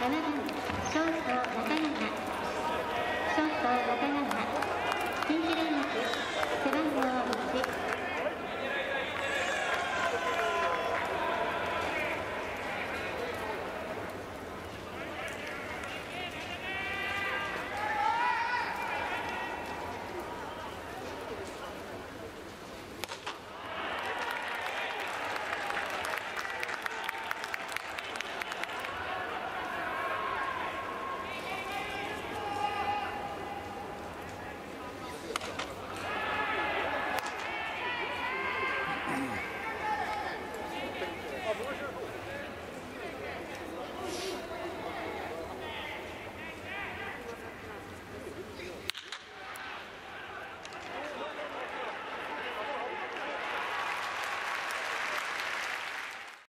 7番ショート中川、ショート中川、近畿大学背番号